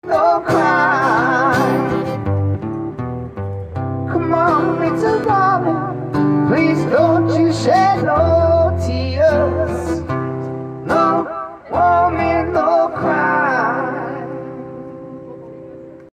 Don't cry. Come on, little darling, please don't you shed no